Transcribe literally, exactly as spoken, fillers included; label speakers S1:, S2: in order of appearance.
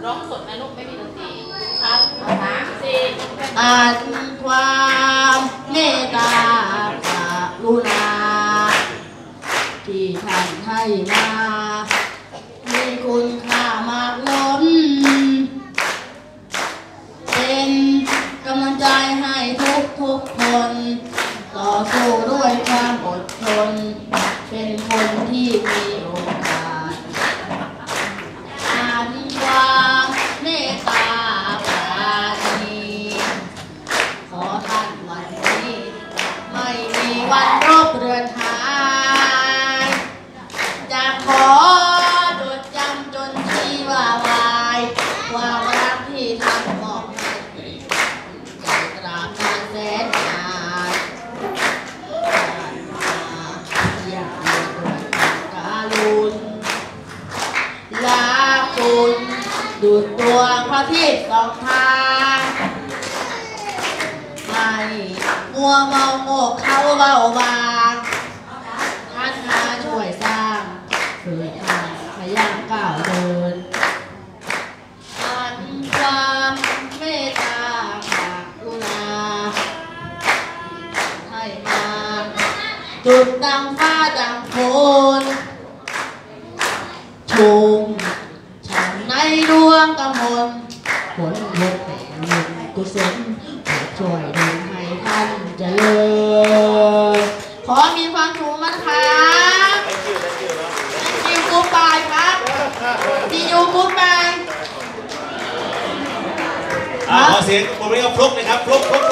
S1: ร้องสดนะลูกไม่มีดนตรีชัดสามสี่
S2: อ่านความเมตตากรุณาที่ท่านให้มามีคุณค่ามากล้นเป็นกำลังใจให้ทุกทุกคนต่อสู้ด้วยความอดทนเป็นคนที่มีโอกาสอ่านความเมตตาปราณีขอท่านวันนี้ไม่มีวันรบเรือนหายจะขอจดจำจนที่ว่าวายความรักที่ท่านมอบให้ใจตราบนานแสนนานอยากมีด้วยการุณลาคุณดูดดวงพระอาทิตย์สองทางไม่มัวเมาโงกเขาเบาบางท่านมาช่วยสร้างเกิดทางพยายามก้าวเดินอ่านความเมตตากรุณาให้มาจุดดังฟ้าดังฝนชุมฉันในดวงกำมลผลบุญแห่งบุญกุศลช่วยดึงให้ท่านเจริญขอมีความสุขมันครับจิวกูปายครับจิวกูปาย
S3: ขอเสียงปรบมือให้กับฟลุ๊กนะครับฟลุ๊กฟลุ๊ก